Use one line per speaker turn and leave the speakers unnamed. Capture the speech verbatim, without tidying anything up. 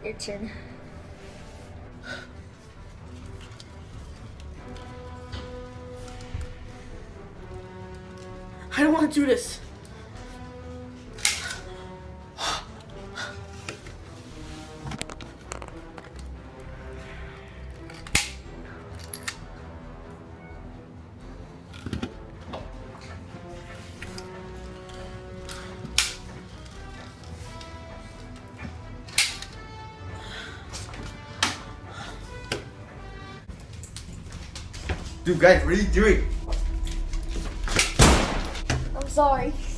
Your turn.
I don't want to do this.
Dude, guys, what are you doing?
I'm sorry.